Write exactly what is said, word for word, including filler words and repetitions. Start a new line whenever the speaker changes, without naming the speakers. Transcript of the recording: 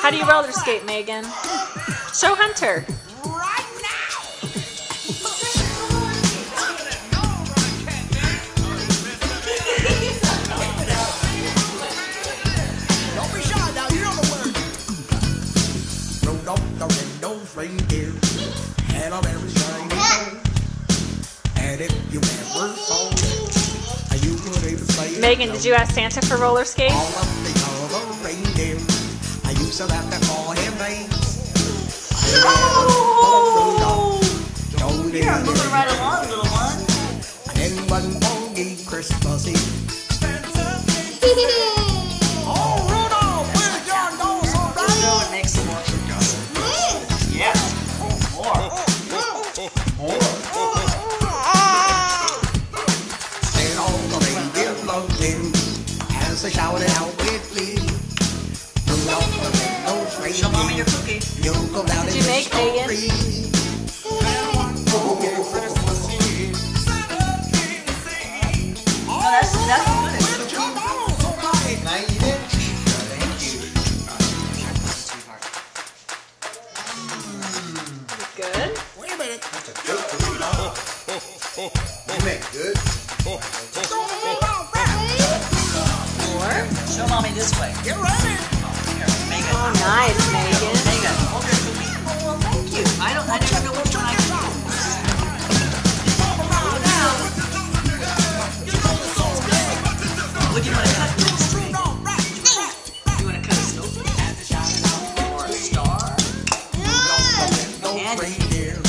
How do you roller skate, Megan? Show Hunter.
Reindeer and a very shiny nose. And if you ever saw it, you would even say
Megan, did you ask Santa for roller skates?
all of the other reindeer, I used to have to call him names.
Oh!
You're moving right along, little one.
And then one foggy Christmas Eve. Oh, Rudolph, where's your nose all right?
Go and make some more. Yeah. Oh, more. More.
And all the reindeer loved him as they shouted out with glee. Rudolph the red-nosed reindeer,
Show mommy your cookie.
you'll go down
Did
in
you make, Megan?
history.
No, that's that's good.
Now you did.
Thank you.
Good.
Wait a minute. That's a good cookie. You make good.
More.
Show mommy this way.
Get ready.
Here, Megan.
Oh, nice, Megan.
Megan, hold your cookie. Oh, well, thank you. I don't. I never know which one I can use. What do you want to cut next? Do you want to cut a snowflake? Or a star?
No reindeer